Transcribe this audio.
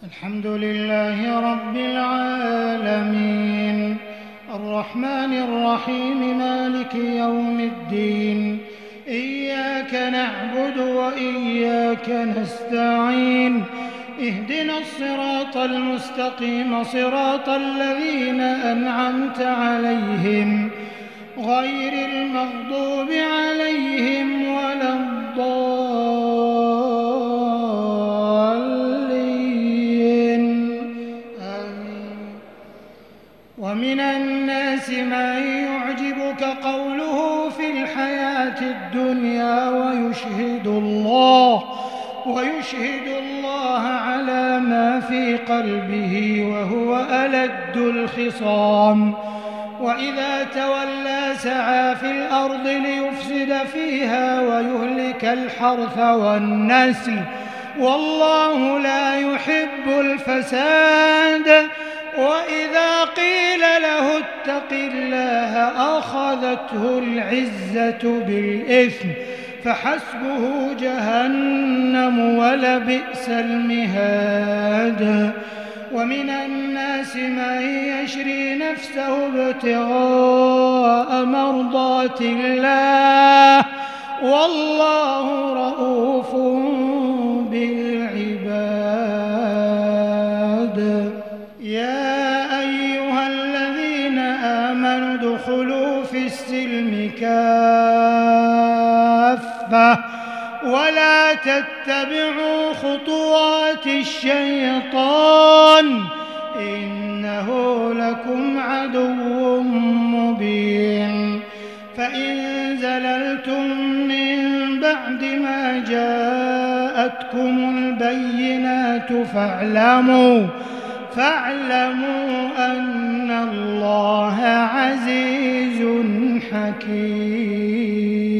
الحمد لله رب العالمين الرحمن الرحيم مالك يوم الدين إياك نعبد وإياك نستعين اهدنا الصراط المستقيم صراط الذين أنعمت عليهم غير المغضوب عليهم ولا الضالين آمين. ومن الناس من يعجبك قوله في الحياة الدنيا ويشهد الله على ما في قلبه وهو ألد الخصام وإذا تولى سعى في الأرض ليفسد فيها ويهلك الحرث والنسل والله لا يحب الفساد وإذا قيل له اتق الله أخذته العزة بالإثم فحسبه جهنم ولبئس المهاد. ومن الناس من يشري نفسه ابتغاء مرضات الله والله رؤوف بالعباد. يا أيها الذين آمنوا ادخلوا في السلم كافة ولا تتبعوا خطوات الشيطان إنه لكم عدو مبين. فإن زللتم من بعد ما جاءتكم البينات فاعلموا أن الله عزيز حكيم.